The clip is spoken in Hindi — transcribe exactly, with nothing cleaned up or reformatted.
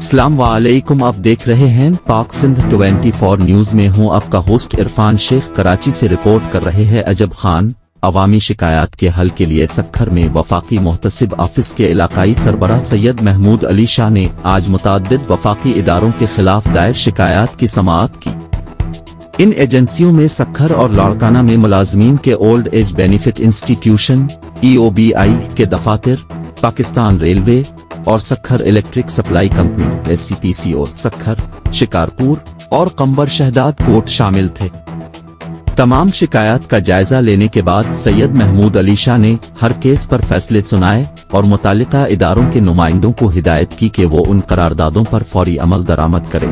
अस्सलाम वालेकुम, आप देख रहे हैं पाक सिंध चौबीस न्यूज में हूं आपका होस्ट इरफान शेख। कराची से रिपोर्ट कर रहे हैं अजब खान। अवामी शिकायत के हल के लिए सखर में वफाकी महतसब ऑफिस के इलाकाई सरबराह सैयद महमूद अली शाह ने आज मुतअद्दिद वफाकी इदारों के खिलाफ दायर शिकायत की समाअत की। इन एजेंसियों में सखर और लाड़काना में मलाजमीन के old age benefit institution, E O B I के दफातर, पाकिस्तान रेलवे और Sukkur electric supply company S C P C O Sukkur, Shikarpur और कम्बर-शहदाद कोर्ट शामिल थे। तमाम शिकायत का जायजा लेने के बाद सैयद महमूद अली शाह ने हर केस पर फैसले सुनाए और मुतालिका इदारों के नुमाइंदों को हिदायत की कि वो उन करारदादों पर फौरी अमल दरामद करें।